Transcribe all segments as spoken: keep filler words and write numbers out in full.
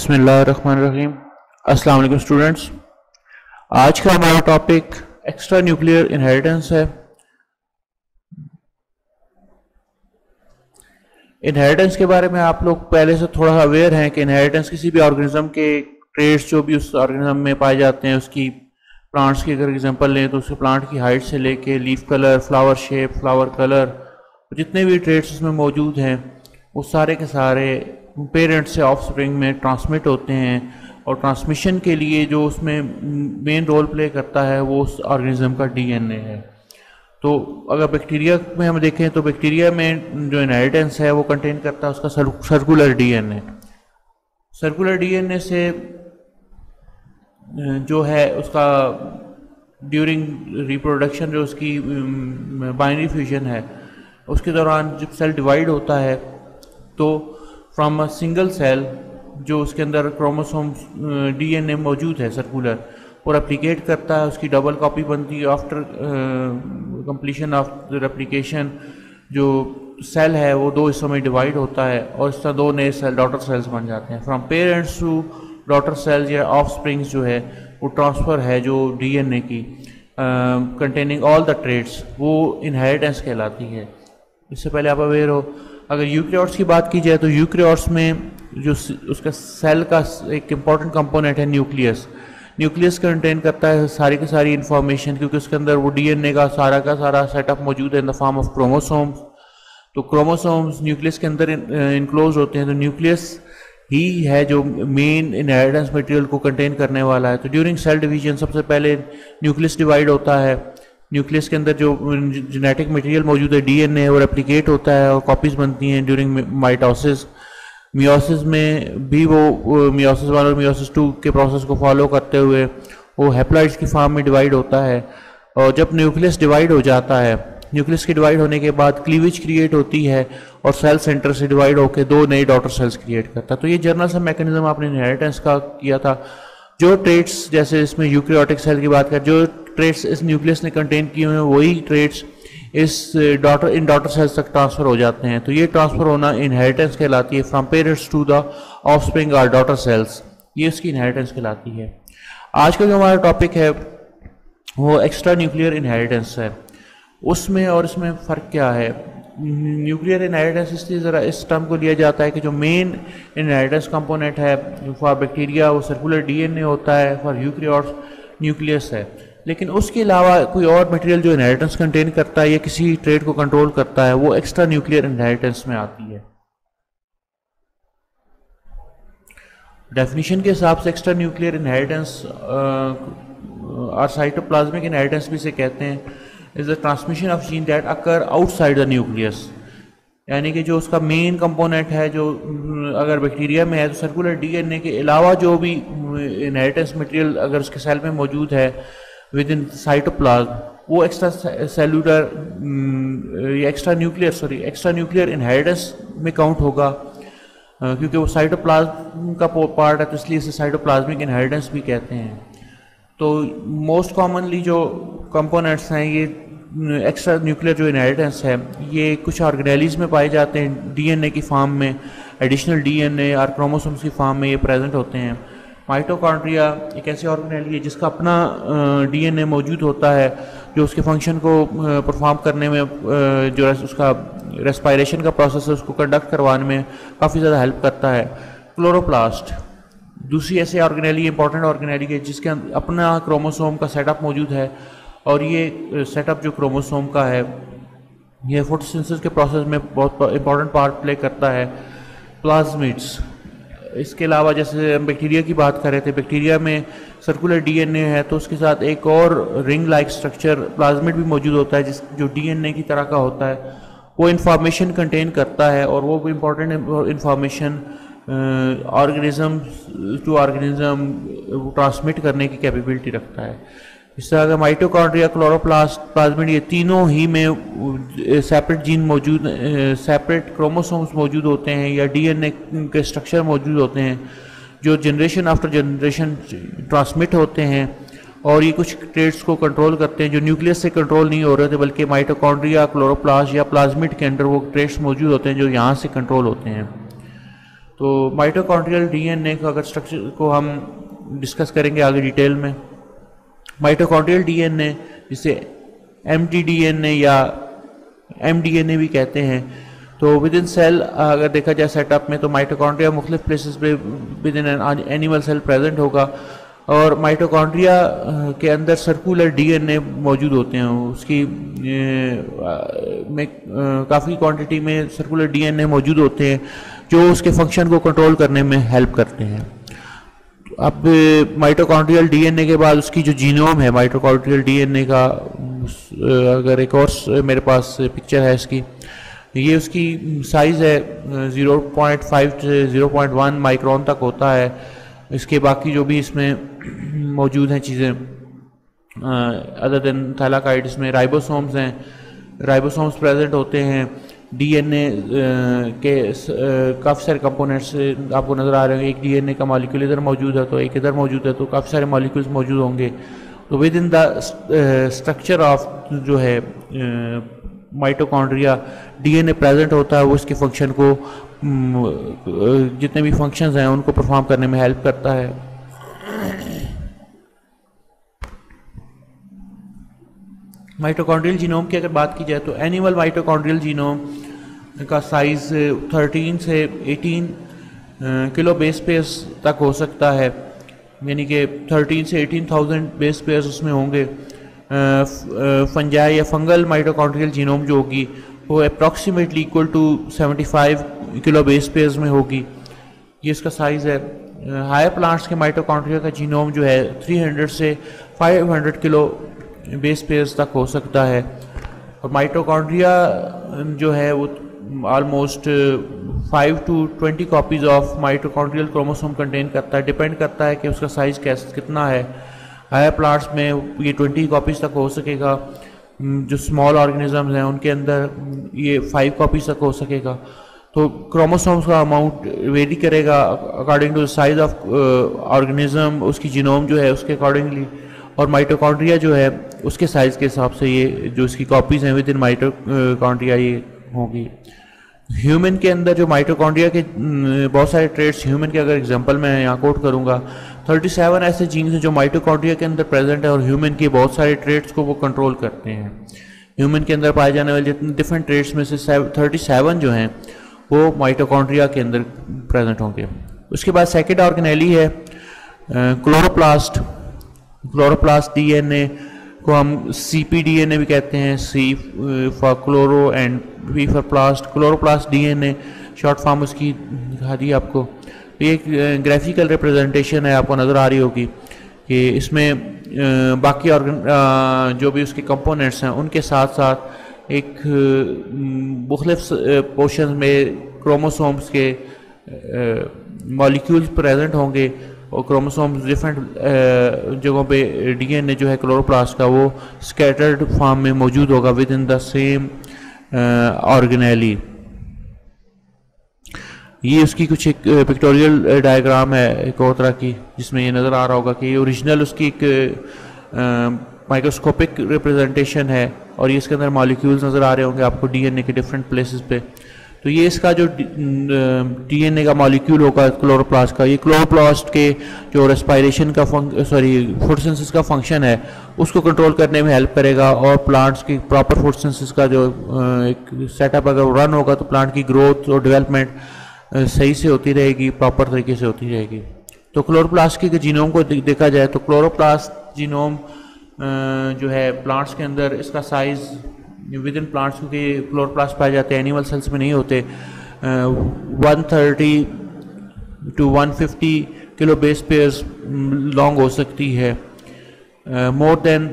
बिस्मिल्लाहिर्रहमानिर्रहीम। अस्सलाम वालेकुम स्टूडेंट्स। आज का हमारा टॉपिक एक्स्ट्रा न्यूक्लियर इनहेरिटेंस है। इनहेरिटेंस के बारे में आप लोग पहले से थोड़ा अवेयर हैं कि इनहेरिटेंस किसी भी ऑर्गेनिज्म के ट्रेड्स जो भी उस ऑर्गेनिज्म में पाए जाते हैं, उसकी प्लांट्स की अगर एग्जांपल लें तो उसके प्लांट की हाइट से लेके leaf colour, flower shape, flower colour, जितने भी ट्रेड्स उसमें मौजूद हैं वो सारे के सारे पेरेंट्स से ऑफस्प्रिंग में ट्रांसमिट होते हैं। और ट्रांसमिशन के लिए जो उसमें मेन रोल प्ले करता है वो उस ऑर्गेनिज्म का डीएनए है। तो अगर बैक्टीरिया में हम देखें तो बैक्टीरिया में जो इनहेरिटेंस है वो कंटेन करता है उसका सर्कुलर डीएनए। सर्कुलर डीएनए से जो है उसका ड्यूरिंग रिप्रोडक्शन जो उसकी बाइनरी फ्यूजन है उसके दौरान जब सेल डिवाइड होता है तो फ्रॉम अ सिंगल सेल जो उसके अंदर क्रोमोसोम्स डीएनए मौजूद है सर्कुलर और रेप्लिकेट करता है, उसकी डबल कॉपी बनती है। After completion of the replication जो सेल है वो दो हिस्सों में डिवाइड होता है और इस तरह दो नए सेल डॉटर सेल्स बन जाते हैं। From parents to daughter cells या ऑफ स्प्रिंग्स जो है वो ट्रांसफ़र है जो डीएनए की कंटेनिंग ऑल द ट्रेड्स, वो इनहेरिटेंस कहलाती है। इससे पहले आप अवेयर हो, अगर यूकैरियोट्स की बात की जाए तो यूकैरियोट्स में जो उसका सेल का एक इम्पॉर्टेंट कंपोनेंट है न्यूक्लियस। न्यूक्लियस कंटेन करता है सारी की सारी इन्फॉर्मेशन, क्योंकि उसके अंदर वो डीएनए का सारा का सारा सेटअप मौजूद है in the form of chromosomes. तो क्रोमोसोम्स न्यूक्लियस के अंदर इनक्लोज होते हैं, तो न्यूक्लियस ही है जो मेन इनहेरिटेंस मटेरियल को कंटेन करने वाला है। तो ड्यूरिंग सेल डिवीजन सबसे पहले न्यूक्लियस डिवाइड होता है। न्यूक्लियस के अंदर जो जेनेटिक मटेरियल मौजूद है डीएनए वो रेप्लिकेट होता है और कॉपीज बनती हैं ड्यूरिंग माइटोसिस। मियोसिस में भी वो मियोसिस वन और मियोसिस टू के प्रोसेस को फॉलो करते हुए वो हैप्लॉइड्स की फॉर्म में डिवाइड होता है। और जब न्यूक्लियस डिवाइड हो जाता है, न्यूक्लियस के डिवाइड होने के बाद क्लीवेज क्रिएट होती है और सेल सेंटर से डिवाइड होकर दो नए डॉटर सेल्स क्रिएट करता है। तो ये जनरल सा मैकेनिज्म आपने इनहेरिटेंस का किया था। जो ट्रेट्स जैसे इसमें यूकैरियोटिक सेल की बात करें, जो ट्रेट्स इस न्यूक्लियस ने कंटेन किए हुए हैं वही ट्रेट्स इस डॉटर इन डॉटर सेल्स तक ट्रांसफर हो जाते हैं। तो ये ट्रांसफर होना इनहेरिटेंस कहलाती है। From parents to the offspring or daughter cells, ये इसकी इनहेरिटेंस कहलाती है। आज का जो हमारा टॉपिक है वो एक्स्ट्रा न्यूक्लियर इनहेरिटेंस है। उसमें और इसमें फ़र्क क्या है? न्यूक्लियर इनहेरिटेंस इसलिए ज़रा इस टर्म को लिया जाता है कि जो मेन इनहेरिटेंस कंपोनेंट है फॉर बैक्टीरिया वो सर्कुलर डीएनए होता है, फॉर यूकैरियोट्स न्यूक्लियस है। लेकिन उसके अलावा कोई और मटेरियल जो इनहेरिटेंस कंटेन करता है या किसी ट्रेड को कंट्रोल करता है वो एक्स्ट्रा न्यूक्लियर इनहेरिटेंस में आती है। डेफिनेशन के हिसाब से एक्स्ट्रा न्यूक्लियर इनहेरिटेंस और साइटोप्लाज्मिक इनहेरिटेंस भी से कहते हैं is the transmission of gene that occur outside the nucleus. यानी कि जो उसका मेन कंपोनेंट है जो अगर बैक्टीरिया में है तो सर्कुलर डीएनए के अलावा जो भी इनहेरिटेंस मटेरियल अगर उसके सेल में मौजूद है विद इन साइटोप्लाज्म वो एक्स्ट्रा सेलुलर या extra nuclear sorry extra nuclear inheritance में काउंट होगा, क्योंकि वो साइटोप्लाज्म का पार्ट है तो इसलिए इसे साइटोप्लाज्मिक इनहेरिटेंस भी कहते हैं। तो मोस्ट कॉमनली जो कंपोनेंट्स हैं ये एक्स्ट्रा न्यूक्लियर जो इनहेरिटेंस है ये कुछ ऑर्गेनेलीज में पाए जाते हैं डीएनए की फॉर्म में, एडिशनल डीएनए और क्रोमोसोम्स की फॉर्म में ये प्रेजेंट होते हैं। माइटोकॉन्ड्रिया एक ऐसी ऑर्गेनेली है जिसका अपना डीएनए मौजूद होता है जो उसके फंक्शन को परफॉर्म करने में, जो उसका रेस्पायरेशन का प्रोसेस है उसको कंडक्ट करवाने में काफ़ी ज़्यादा हेल्प करता है। क्लोरोप्लास्ट दूसरी ऐसी ऑर्गेनेली इंपॉर्टेंट ऑर्गेनेली है जिसके अपना क्रोमोसोम का सेटअप मौजूद है और ये सेटअप जो क्रोमोसोम का है ये फोटोसिंथेसिस के प्रोसेस में बहुत इंपॉर्टेंट पार्ट प्ले करता है। प्लाज्मिड्स, इसके अलावा जैसे हम बैक्टीरिया की बात कर रहे थे, बैक्टीरिया में सर्कुलर डीएनए है तो उसके साथ एक और रिंग लाइक स्ट्रक्चर प्लाज्मिड भी मौजूद होता है जिस जो डीएनए की तरह का होता है, वो इंफॉर्मेशन कंटेन करता है और वो भी important information organism to organism transmit करने की कैपेबिलिटी रखता है। इस तरह अगर माइटोकॉन्ड्रिया, क्लोरोप्लास्ट, प्लाज्मिड ये तीनों ही में सेपरेट जीन मौजूद, सेपरेट क्रोमोसोम्स मौजूद होते हैं या डीएनए के स्ट्रक्चर मौजूद होते हैं जो जनरेशन आफ्टर जनरेशन ट्रांसमिट होते हैं और ये कुछ ट्रेड्स को कंट्रोल करते हैं जो न्यूक्लियस से कंट्रोल नहीं हो रहे थे बल्कि माइटोकॉन्ड्रिया, क्लोरोप्लास्ट या प्लाज्मिड के अंदर वो ट्रेड्स मौजूद होते हैं जो यहाँ से कंट्रोल होते हैं। तो माइटोकॉन्ड्रियल डीएनए का अगर स्ट्रक्चर को हम डिस्कस करेंगे आगे डिटेल में, माइटोकॉन्ड्रियल डीएनए जिसे एमटीडीएनए या एमडीएनए भी कहते हैं, तो विद इन सेल अगर देखा जाए सेटअप में, तो माइटोकॉन्ड्रिया मुख्तलिफ प्लेसेस पे within animal cell present होगा और माइटोकॉन्ड्रिया के अंदर सर्कुलर डीएनए मौजूद होते हैं। उसकी में काफ़ी क्वांटिटी में सर्कुलर डीएनए मौजूद होते हैं जो उसके फंक्शन को कंट्रोल करने में हेल्प करते हैं। अब माइटोकॉन्ड्रियल डीएनए के बाद उसकी जो जीनोम है माइटोकॉन्ड्रियल डीएनए का, अगर एक और मेरे पास पिक्चर है इसकी, ये उसकी साइज़ है ज़ीरो पॉइंट फाइव से ज़ीरो पॉइंट वन माइक्रोन तक होता है। इसके बाकी जो भी इसमें मौजूद हैं चीज़ें अदर देन थैलाकाइड, इसमें राइबोसोम्स हैं, राइबोसोम्स प्रेजेंट होते हैं। डीएनए के काफ़ी सारे कंपोनेंट्स आपको नज़र आ रहे हैं, एक डीएनए का मॉलिक्यूल इधर मौजूद है तो एक इधर मौजूद है, तो काफ़ी सारे मॉलिक्यूल्स मौजूद होंगे। तो within the structure of जो है माइटोकॉन्ड्रिया डीएनए प्रेजेंट होता है, वो इसके फंक्शन को जितने भी फंक्शंस हैं उनको परफॉर्म करने में हेल्प करता है। माइटोकॉन्ड्रियल जीनोम की अगर बात की जाए तो एनिमल माइटोकॉन्ड्रियल जीनोम का साइज़ थर्टीन से एटीन किलो बेस पेयर्स तक हो सकता है, यानी कि थर्टीन से एटीन थाउजेंड बेस पेयर्स उसमें होंगे। फंजाई या फंगल माइटोकॉन्ड्रियल जीनोम जो होगी वो approximately equal to seventy five kilo base pairs में होगी, ये इसका साइज़ है। हायर प्लांट्स के माइटोकॉन्ड्रिया का जीनोम जो है थ्री हंड्रेड से five hundred kilo base pairs तक हो सकता है। और माइटोकॉन्ड्रिया जो है वो almost five to twenty copies of mitochondrial chromosome contain करता है, डिपेंड करता है कि उसका साइज़ कैस कितना है। हायर प्लांट्स में ये ट्वेंटी कॉपीज़ तक हो सकेगा, जो स्मॉल ऑर्गेनिजम्स हैं उनके अंदर ये फाइव कॉपीज़ तक हो सकेगा। तो क्रोमोसोम्स का अमाउंट वेरी करेगा according to the size of organism, उसकी जीनोम जो है उसके अकॉर्डिंगली, और माइटोकॉन्ड्रिया जो है उसके साइज़ के हिसाब से ये जो इसकी कॉपीज़ हैं विद इन माइटोकॉन्ड्रिया ये होगी। ह्यूमन के अंदर जो माइटोकॉन्ड्रिया के बहुत सारे ट्रेड्स, ह्यूमन के अगर एग्जांपल मैं यहाँ कोट करूँगा, थर्टी सेवन ऐसे जीन्स हैं जो माइटोकॉन्ड्रिया के अंदर प्रेजेंट है और ह्यूमन के बहुत सारे ट्रेड्स को वो कंट्रोल करते हैं। ह्यूमन के अंदर पाए जाने वाले जितने डिफरेंट ट्रेड्स में से थर्टी सेवन जो हैं वो माइटोकॉन्ड्रिया के अंदर प्रेजेंट होंगे। उसके बाद सेकेंड ऑर्गेनेली है क्लोरोप्लास्ट। क्लोरोप्लास्ट डीएनए को हम सीपीडीएनए भी कहते हैं, C for chloro and P for plast. Chloroplast DNA short form उसकी दिखा दी आपको। तो ये एक ग्राफिकल रिप्रेजेंटेशन है, आपको नज़र आ रही होगी कि इसमें बाकी ऑर्गन जो भी उसके कंपोनेंट्स हैं उनके साथ साथ एक मुख्तलिफ पोर्शन में क्रोमोसोम्स के मॉलिक्यूल्स प्रेजेंट होंगे और क्रोमोसोम्स डिफरेंट जगहों पे डीएनए जो है क्लोरोप्लास्ट का वो स्कैटर्ड फॉर्म में मौजूद होगा within the same organelle. ये उसकी कुछ एक पिक्टोरियल डायग्राम है एक और तरह की, जिसमें ये नज़र आ रहा होगा कि ये ओरिजिनल उसकी एक माइक्रोस्कोपिक रिप्रेजेंटेशन है और ये इसके अंदर मॉलिक्यूल्स नज़र आ रहे होंगे आपको डीएनए के डिफरेंट प्लेसेस पे। तो ये इसका जो डीएनए का मॉलिक्यूल होगा क्लोरोप्लास्ट का, ये क्लोरोप्लास्ट के जो रेस्पायरेशन का सॉरी फोटोसिंथेसिस का फंक्शन है उसको कंट्रोल करने में हेल्प करेगा और प्लांट्स की प्रॉपर फोटोसिंथेसिस का जो एक सेटअप अगर रन होगा तो प्लांट की ग्रोथ और डेवलपमेंट सही से होती रहेगी, प्रॉपर तरीके से होती रहेगी। तो क्लोरोप्लास्ट के जीनोम को देखा जाए तो क्लोरोप्लास्ट जीनोम जो है प्लांट्स के अंदर इसका साइज़ विद इन प्लांट्स, क्योंकि क्लोरोप्लास्ट पाए जाते हैं एनिमल सेल्स में नहीं होते, one thirty to one fifty kilo base pairs long हो सकती है। More than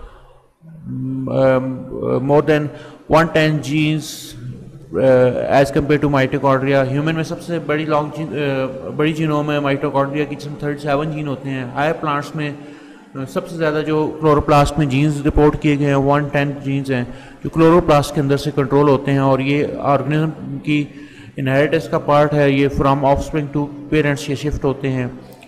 more than one ten genes as compare to mitochondria. Human में सबसे बड़ी लॉन्ग uh, बड़ी जीनोम है माइटोकॉन्ड्रिया की, जिसमें थर्टी सेवन जीन होते हैं। हायर प्लांट्स में uh, सबसे ज़्यादा जो क्लोरोप्लास्ट में जीन्स रिपोर्ट किए गए हैं वन टेन जीन्स हैं जो क्लोरोप्लास्ट के अंदर से कंट्रोल होते हैं और ये ऑर्गेनिज्म की इनहेरिटेंस का पार्ट है, ये फ्रॉम ऑफस्प्रिंग टू पेरेंट्स ये शिफ्ट होते हैं।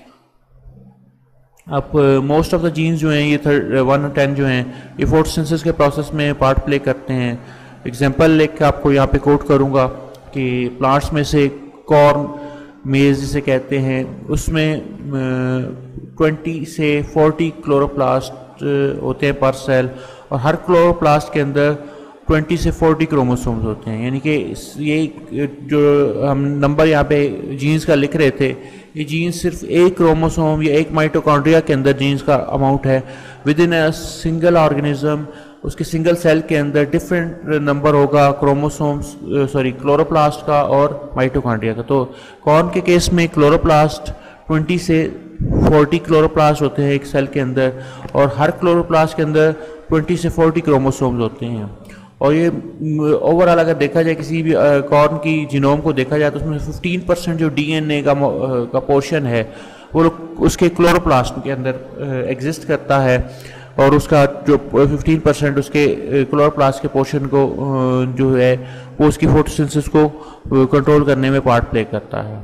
अब मोस्ट ऑफ द जीन्स जो हैं ये वन टेन जो हैं ये फोटोसिंथेसिस के प्रोसेस में पार्ट प्ले करते हैं। एग्जांपल लेके आपको यहाँ पे कोट करूँगा कि प्लांट्स में से कॉर्न मेज जिसे कहते हैं, उसमें ट्वेंटी से फोर्टी क्लोरोप्लास्ट होते हैं पर सेल, और हर क्लोरोप्लास्ट के अंदर ट्वेंटी से फोर्टी क्रोमोसोम्स होते हैं। यानी कि ये जो हम नंबर यहाँ पे जीन्स का लिख रहे थे, ये जीन्स सिर्फ एक क्रोमोसोम या एक माइटोकॉन्ड्रिया के अंदर जीन्स का अमाउंट है। Within a single organism, उसके सिंगल सेल के अंदर डिफरेंट नंबर होगा क्रोमोसोम्स सॉरी क्लोरोप्लास्ट का और माइटोकॉन्ड्रिया का। तो कॉर्न के केस में क्लोरोप्लास्ट ट्वेंटी से फोर्टी क्लोरोप्लास्ट होते हैं एक सेल के अंदर, और हर क्लोरोप्लास्ट के अंदर ट्वेंटी से फोर्टी क्रोमोसोम्स होते हैं। और ये ओवरऑल अगर देखा जाए किसी भी कॉर्न की जीनोम को देखा जाए तो उसमें फिफ्टीन परसेंट जो डीएनए का का पोर्शन है वो उसके क्लोरोप्लास्ट के अंदर एग्जिस्ट करता है, और उसका जो फिफ्टीन परसेंट उसके क्लोरोप्लास्ट के पोर्शन को जो है वो उसकी फोटोसिंथेसिस को कंट्रोल करने में पार्ट प्ले करता है।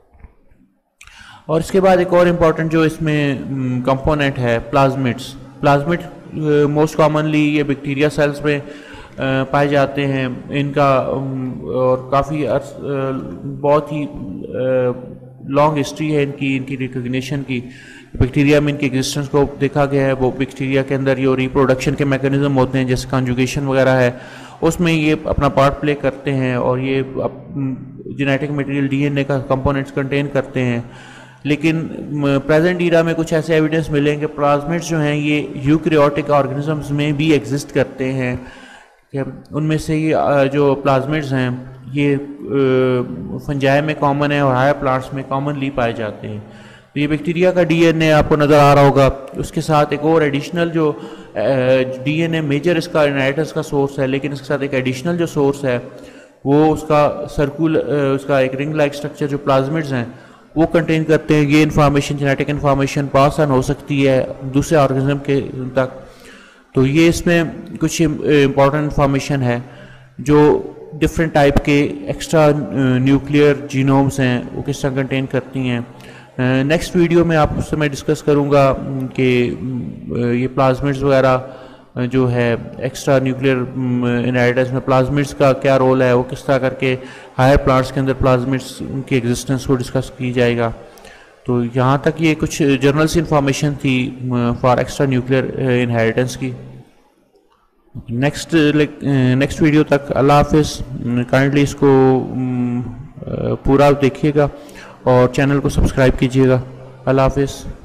और इसके बाद एक और इम्पॉर्टेंट जो इसमें कंपोनेंट है प्लाज्मिड्स। प्लाज्मिड मोस्ट कॉमनली ये बैक्टीरिया सेल्स में पाए जाते हैं। इनका और काफ़ी बहुत ही लॉन्ग हिस्ट्री है इनकी इनकी रिकग्निशन की। बैक्टीरिया में इनकी एग्जिस्टेंस को देखा गया है। वो बैक्टीरिया के अंदर जो रिप्रोडक्शन के मैकेनिज्म होते हैं जैसे कॉन्जुगेशन वगैरह है, उसमें ये अपना पार्ट प्ले करते हैं, और ये जेनेटिक मटेरियल डीएनए का कंपोनेंट्स कंटेन करते हैं। लेकिन प्रेजेंट ईरा में कुछ ऐसे एविडेंस मिलेंगे प्लाज्मिड्स जो हैं ये यूकैरियोटिक ऑर्गेनिजम्स में भी एग्जिस्ट करते हैं। उनमें से ये जो प्लाज्मिड्स हैं ये फंजाई में कॉमन है और हायर प्लांट्स में कॉमनली पाए जाते हैं। तो ये बैक्टीरिया का डीएनए आपको नज़र आ रहा होगा। उसके साथ एक और एडिशनल जो डीएनए मेजर इसका इनहेरिटेंस का सोर्स है, लेकिन इसके साथ एक एडिशनल जो सोर्स है वो उसका सर्कुल उसका एक रिंग लाइक स्ट्रक्चर जो प्लाज्मिड्स हैं वो कंटेन करते हैं। ये information genetic information pass on हो सकती है दूसरे ऑर्गेनिज्म के तक। तो ये इसमें कुछ इम्पॉर्टेंट इन्फॉर्मेशन है जो डिफरेंट टाइप के एक्स्ट्रा न्यूक्लियर जीनोम्स हैं वो किस तरह कंटेन करती हैं। नेक्स्ट वीडियो में आपसे मैं डिस्कस करूँगा कि ये प्लाज्मिड्स वगैरह जो है एक्स्ट्रा न्यूक्लियर इनहेरिटेंस में प्लाज्मिड्स का क्या रोल है, वो किस तरह करके हायर प्लांट्स के अंदर प्लाज्मिड्स की एग्जिस्टेंस को डिस्कस की जाएगा। तो यहाँ तक ये कुछ जनरल सी इंफॉर्मेशन थी फॉर एक्स्ट्रा न्यूक्लियर इनहेरिटेंस की। नेक्स्ट नेक्स्ट वीडियो तक अल्लाह हाफिज़। काइंडली इसको पूरा देखिएगा और चैनल को सब्सक्राइब कीजिएगा। अल्लाह हाफिज़।